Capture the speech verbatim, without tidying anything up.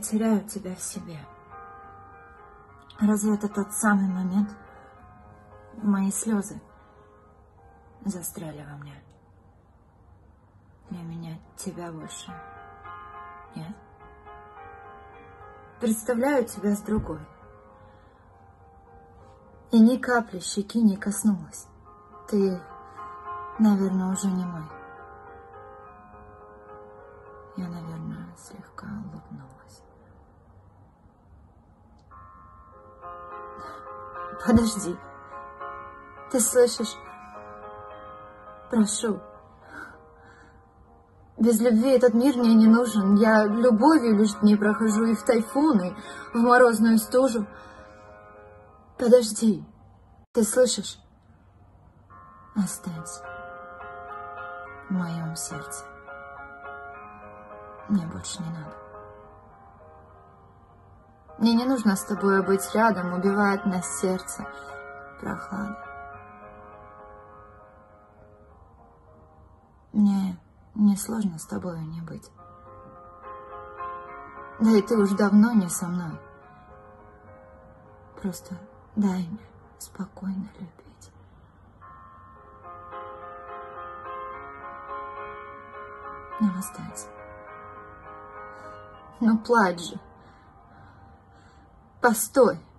теряю тебя в себе. Разве это тот самый момент? Мои слезы застряли во мне. Для меня тебя больше нет. Представляю тебя с другой. И ни капли щеки не коснулась. Ты, наверное, уже не мой. Я, наверное, слегка улыбнулась. Подожди. Ты слышишь? Прошу. Без любви этот мир мне не нужен. Я любовью лишь дни прохожу и в тайфуны, в морозную стужу. Подожди. Ты слышишь? Останься в моем сердце. Мне больше не надо. Мне не нужно с тобой быть рядом, убивает нас сердце прохлада. Мне не сложно с тобой не быть. Да и ты уж давно не со мной. Просто дай мне спокойно любить. Ну, останься. Ну, плачь же. Постой.